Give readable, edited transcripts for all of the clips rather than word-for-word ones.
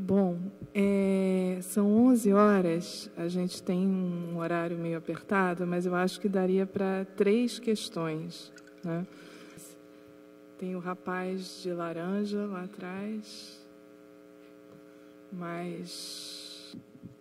Bom, são 11 horas, a gente tem um horário meio apertado, mas eu acho que daria para 3 questões, né? Tem o rapaz de laranja lá atrás, mas...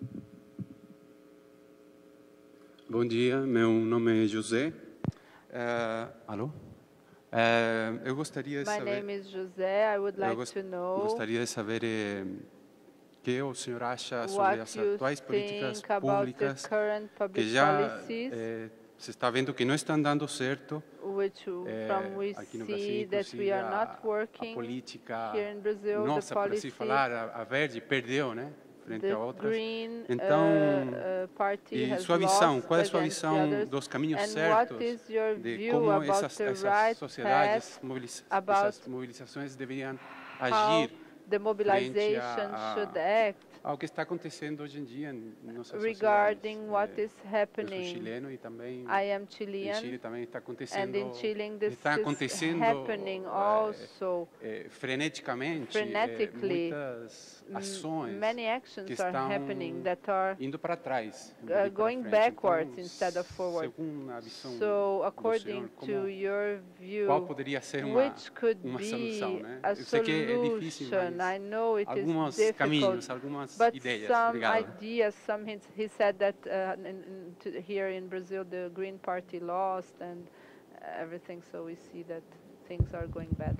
Bom dia, meu nome é José. Alô? Eu gostaria de saber... My name is José. I would like to know gostaria de saber o que o senhor acha sobre what as you atuais políticas think about the públicas current que public já policies, se está vendo que não estão dando certo. which from we Aqui no Brasil, see that we inclusive, are not a working política here in Brazil, nossa, the por assim policy, falar, a verde perdeu, né, frente a the outras. Green Então, party e has sua visão, lost qual é a sua against the visão others, dos caminhos and certos what is your de view como about essas the right sociedades, path, essas mobilizações deveriam how agir the frente mobilization should act ao que está acontecendo hoje em dia em nossas regarding sociedades. what is Eu sou happening. chileno e também I am em Chilean, Chile também está and acontecendo, in Chile this está is acontecendo happening also freneticamente frenetically. muitas ações Many actions que are estão happening that are indo para trás, em vez de ir para going frente. backwards Então, instead of forward. segundo a visão So, do according senhor, to your qual view, poderia ser which could uma be solução, né? a Eu sei que é difícil, solution? mas I know it is alguns difficult, caminhos, algumas but ideias. some Obrigado. ideas, some hints. He said that here in Brazil the Green Party lost and everything, so we see that things are going bad.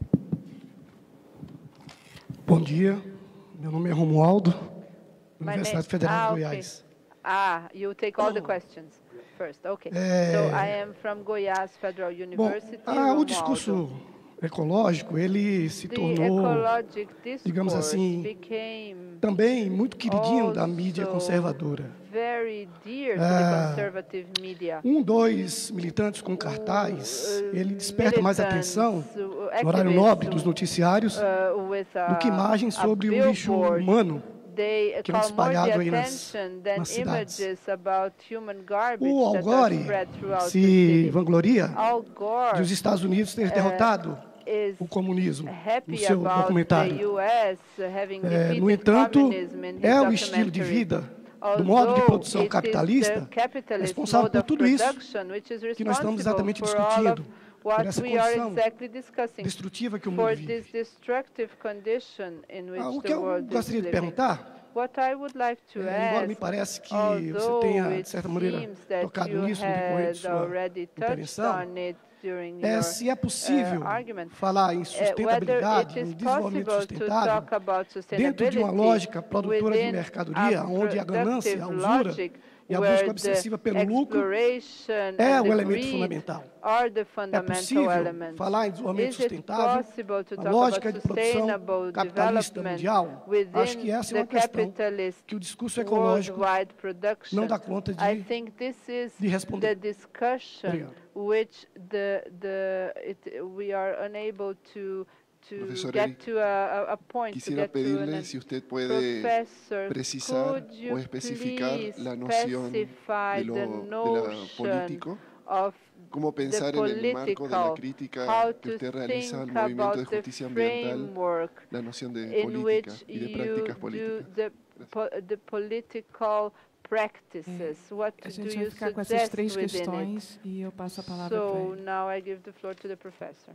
Bom dia, meu nome é Romualdo, My Universidade name- Federal de okay. Goiás. You take all the questions first. Okay. So I am from Goiás Federal Bom, University. o Romualdo. discurso ecológico, ele se The tornou, ecologic digamos discourse assim, became também muito queridinho da mídia also conservadora. very dear to the conservative media. Dois militantes com cartaz, ele desperta mais atenção Militants, no horário nobre dos noticiários with do que imagens sobre o lixo billboard, humano they que anda call more the espalhado aí nas attention than cidades. images about human garbage O Al that are Gore spread throughout the se city. vangloria Al Gore de os Estados Unidos ter derrotado is o comunismo no happy seu about the documentário. US having No defeated entanto, communism in his é o estilo de documentary. vida, do modo de Although produção it is the capitalista, capitalist responsável mode por of tudo isso production, which is que nós estamos responsible exatamente for all discutindo, of por what essa we are condição exactly discussing, destrutiva que o for mundo this vive. destructive condition in which O que the eu world is gostaria de living. perguntar, What I would like to embora me ask, pareça que você although tenha, de it certa maneira, seems that tocado you nisso no decorrer de had sua already touched intervenção, on it during your se é possível argument, falar em whether sustentabilidade, it em is desenvolvimento possible to sustentável, talk about dentro de uma sustainability lógica produtora de within mercadoria, a onde a ganância, a productive usura logic e a where busca the obsessiva pelo lucro exploration é and o the elemento greed fundamental. are the É fundamental possível elements. falar em desenvolvimento Is it sustentável, possible to a talk lógica about de produção sustainable capitalista development mundial? Acho que within essa é the uma questão capitalist que o discurso ecológico worldwide production? não dá conta I think this is de responder. the discussion Obrigado. which we are unable to Profesor get Eric, to a point, to quisiera get to pedirle an si usted puede Professor, precisar could you o especificar please la noción specify de the la notion político, of cómo pensar en el marco de la political, crítica how que to usted realiza al think movimiento de about the justicia ambiental, framework la noción de in política which y de you prácticas do políticas. the political practices. What A do gente vai you ficar com essas suggest 3 within it? questões e eu passo a palavra para So ele. now I give the floor to the professor.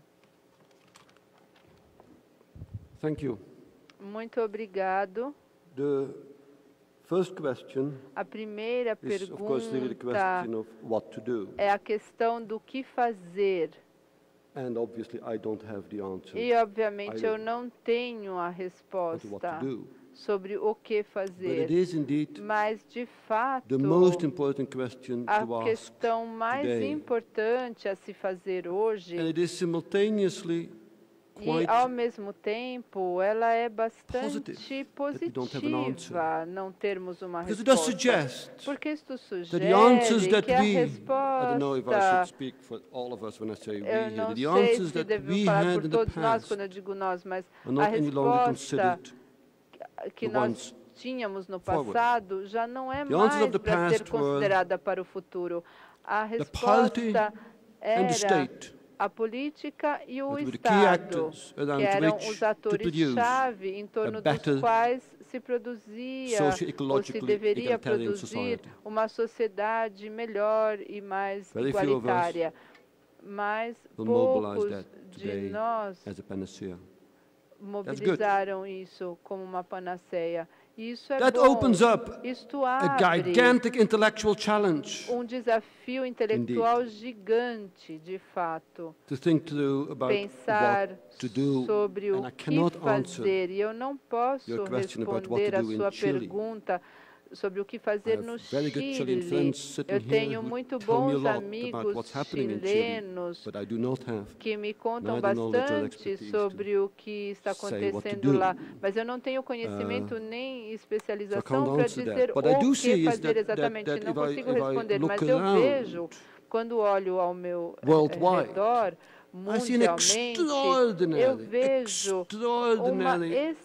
Thank you. Muito obrigado. The first question A primeira is, of course, the pergunta question of what to do. é a questão do que fazer. And obviously, I don't have the answer E, obviamente, eu either não tenho a to what resposta to do. sobre o que But fazer. it is indeed Mas, de fato, the most important question a to ask. questão mais today. importante a se fazer hoje, And it is simultaneously e, quite ao mesmo tempo, ela é positive bastante that we don't have an positiva não termos uma because it does resposta. suggest Porque isto that sugere the answers that que a we, I don't know if I should resposta, speak for all of us when I say we eu here, não the sei answers se that devo we falar had por in the todos nós past quando eu digo nós, mas are a not any longer resposta considered que the nós ones tínhamos no forward. passado já não é The answers mais of the para ser past were considerada para o futuro. A the polity resposta and the era state a política e o But with the key Estado, actors around que eram which os to atores-chave em torno dos better quais se produzia ou se socio-ecologically deveria egalitarian produzir society. uma sociedade melhor e mais Very few of us igualitária. Mas will mobilize poucos that de today nós as a panacea. mobilizaram isso como uma panaceia. E isso é That bom. opens up Isto a abre gigantic intellectual challenge desafio intelectual gigante, de fato. to think through about Pensar what to do, sobre and o I que cannot answer fazer. E eu não posso your question about what responder to a do in sua Chile. pergunta sobre o que I fazer have no very good Chilean Chile. friends sitting Eu here tenho who muito tell me a bons lot about amigos what's happening in Chile, chilenos but I do not have que me contam neither knowledge or bastante expertise sobre o que está say what to acontecendo do. lá, mas eu não tenho conhecimento nem So I especialização can't para answer dizer that. But I do o see que is fazer that exatamente. Não if consigo I responder, look mas eu around vejo, quando olho ao meu worldwide, redor, I see an mundialmente, eu vejo uma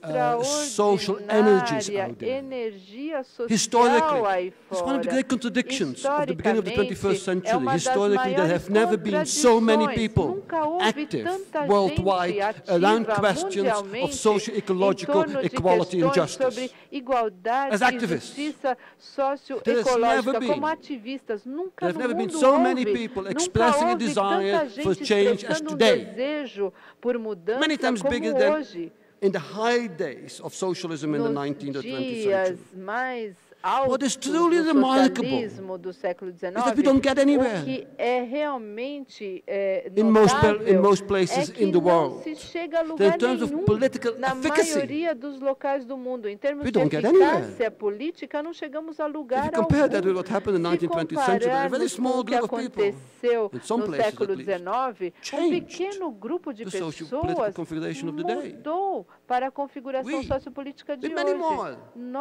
social energy extraordinária out there. energia social Historically, aí it's one of the fora. great contradictions of the beginning of the 21st É century. uma das Historically, there maiores have never been so many contradições. people Nunca houve active tanta worldwide gente ativa around questions of mundialmente social, em ecological torno de equality and questões sobre justice. igualdade As e activists. justiça There has socioecológica never como been. ativistas. Nunca There have no never been mundo so many houve, people nunca expressing a houve desire tanta for gente change as expressando today. desejo por mudança Many times bigger como than hoje. in the high days of socialism in the Nos 19th or 20th dias century. mais What is altos truly do remarkable socialismo do século XIX, that we don't get anywhere. o que é realmente In notável most places é que in the não world, se chega a in lugar terms of nenhum political na efficacy, maioria dos locais do mundo. Em termos we de don't get eficácia política, não chegamos a If lugar you compare algum. that with what happened in the Se 19th, 20th century, a very compararmos com small o que group of people, aconteceu in some no places século at least, XIX, um changed pequeno grupo de the socio-political pessoas configuration of the day. mudou para a configuração We, sociopolítica de with many hoje. more,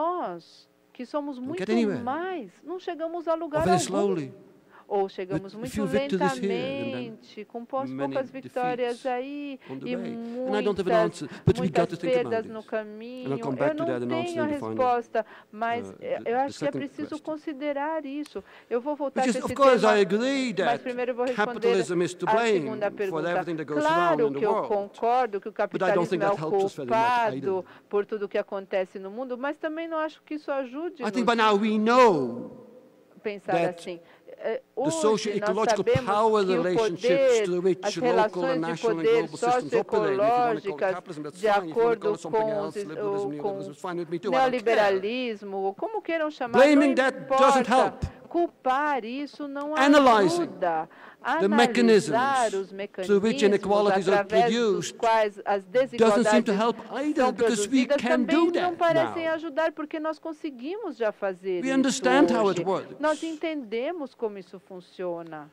Nós, que somos muito get anywhere. mais, não chegamos a or lugar very algum. slowly. Ou chegamos With a muito few victories here and then lentamente, com many poucas vitórias defeats aí on the e way. And I don't have an answer, but we got muitas to think about perdas this. no And caminho. I'll come back Eu to that não and tenho a answer in the final, resposta, mas the eu acho que é second preciso question. considerar isso. Eu vou voltar Which para is, esse of course, tema, I agree mas that primeiro eu vou responder capitalism is to a blame segunda for pergunta. everything that goes wrong Claro in the que eu world. concordo que o But I don't capitalismo think é o that helps us very much either. culpado por tudo o que acontece no mundo, mas também não acho que isso ajude I think by now we know pensar that assim. the Hoje, nós socio-ecological sabemos power que o relationships poder, through which as local and relações de national and poder global systems operate, if you want to call it socioecológicas capitalism, that's de fine. If you want to call acordo it something com else, liberalism, neoliberalism, it's fine with me too. I don't care. neoliberalismo, como queiram chamar, Blaming não that doesn't importa. help. Culpar isso não Analyzing ajuda. the mechanisms Analisar os through which mecanismos inequalities are através dos produced quais as doesn't seem to desigualdades help either, são because we produzidas can do também não that parecem now. ajudar, porque nós conseguimos já fazer We isso understand how hoje. it works. Nós entendemos como isso funciona.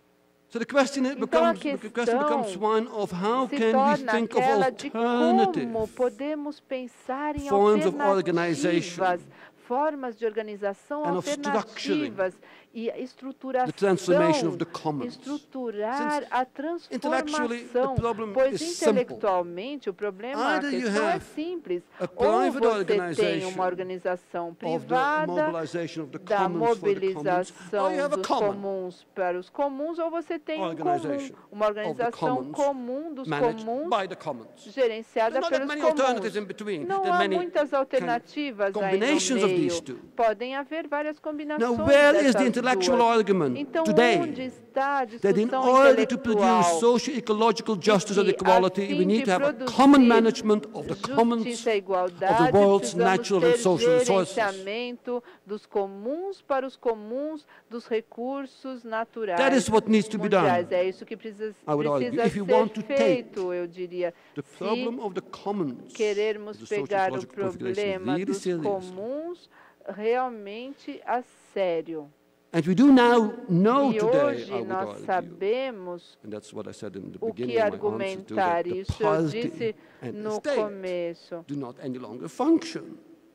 So the question Então a becomes one of how se can we torna think of aquela de alternative como podemos pensar em forms of organization alternativas, formas de organização and of alternativas e estruturação, the transformation of the commons. estruturar a intellectually, the transformação, problem pois is simple. intelectualmente o problema, a Either you questão é have simples. a Ou private você tem organization uma organização of the privada mobilization of the da commons for the commons, mobilização or you have a dos common comuns para os comuns, ou você tem um comum, organization uma of the organização commons comum dos managed comuns, by the commons. gerenciada There are not that pelos many comuns. alternatives in between. Não There are há many muitas alternativas aí no combinations of these meio. two. Podem haver várias combinações Now, where is the dessas intellectual duas. argument Então, today onde está a that in discussão order to produce intelectual socio-ecological justice and que, equality, a fim we need de to have a produzir common management of the commons justiça e of igualdade, the world's precisamos natural ter and social resources? gerenciamento dos comuns para os comuns dos recursos naturais That is what needs to be mundiais. done. É isso que precisa I would argue, if you ser want to take feito, eu diria. The Se problem of the commons, querermos the pegar o socio-ecological configuration problema really dos seriously. comuns realmente a sério. And we do now know E today, hoje I would nós argue, sabemos and that's what I said in the o beginning que of my answer to argumentar. that the Isso eu party disse and the no state começo. do not any longer function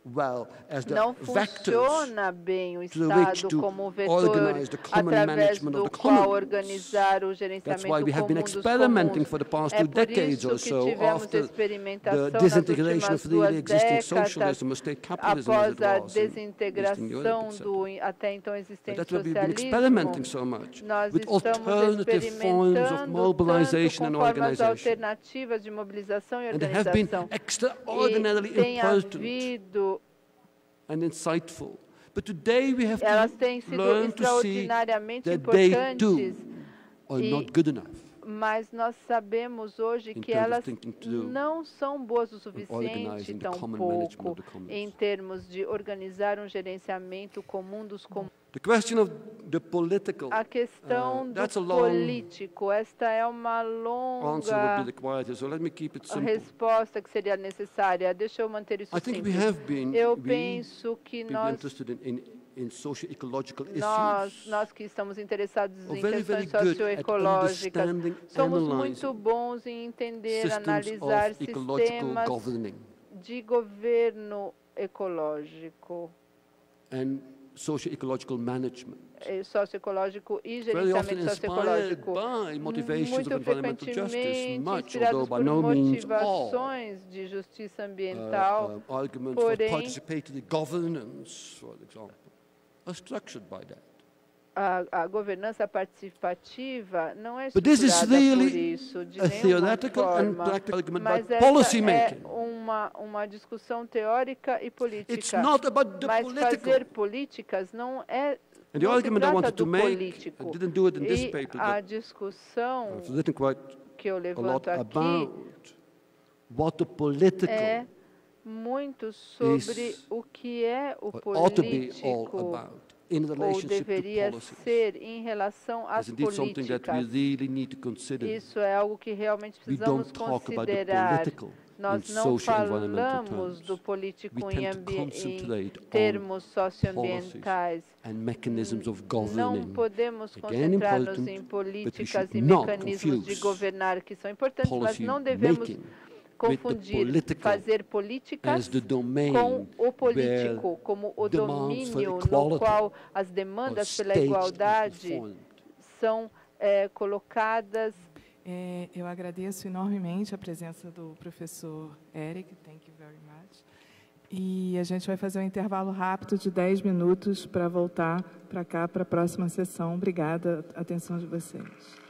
well as the não vectors funciona bem o through which Estado to como vetor organize the common através management do of the qual commons. organizar o That's gerenciamento why we have been comum dos experimenting comuns. for the past É 2 por decades isso or que so tivemos after experimentação the nas disintegration últimas of duas the existing socialism décadas, or state capitalism as após it a was in Eastern Europe, desintegração etc. do até então But existente that's why we've been experimenting socialismo. so much Nós with estamos alternative forms of experimentando mobilization tanto and com formas organization. alternativas de mobilização e And they have been organização. extraordinarily E tem important havido, and insightful. But today we have elas to têm sido learn to see extraordinariamente that they too importantes, are not good enough mas nós sabemos hoje in que terms of elas thinking through não são boas o organizing suficiente, the common management tampouco, of the commons. em termos de organizar um gerenciamento comum dos comuns. The question of the political A questão that's a do long político, esta é uma answer would be longa required, so let me keep it simple. resposta que seria necessária. Deixa eu manter isso I think we simples. have been, Eu we penso que people nós interested in socio-ecological issues nós que estamos interessados are em very, very questões good at socioecológicas, understanding, somos analyzing muito bons em entender, systems analisar of ecological sistemas governing de governo ecológico, and socio-ecological management. Socioecológico e Very often gerenciamento inspired socioecológico. by motivations of Muito environmental justice, frequentemente much, inspirados although por by no means all, motivações de justiça ambiental, arguments for porém participatory governance, for example, are structured by that. a governança participativa não é But this is estruturada really por isso, de a nenhuma theoretical and forma. practical argument Mas about essa policy é making. uma discussão teórica e It's política. not about the Mas political. fazer políticas não é And the não se argument I trata wanted to do make, político. I didn't do it in this E paper, a but discussão I've written quite que eu a lot levanto aqui about what the political é muito sobre is, o que é o ought to be all político, about in ou relationship to deveria policies. ser em relação às It's indeed something that we políticas. really need to consider. Isso é algo que realmente We precisamos don't talk about the considerar. political Nós in não socio-environmental falamos terms. do político We em, tend to concentrate em termos on socioambientais. and mechanisms of Não governing. podemos Again, concentrar-nos important, em but we políticas should e not mecanismos de confuse governar que são importantes, mas policy não devemos making confundir political fazer políticas as the domain com o político, where como o demands for domínio no equality qual as of demandas pela states is igualdade defined. são colocadas. Eu agradeço enormemente a presença do professor Eric, thank you very much. E a gente vai fazer um intervalo rápido de 10 minutos para voltar para cá, para a próxima sessão. Obrigada, a atenção de vocês.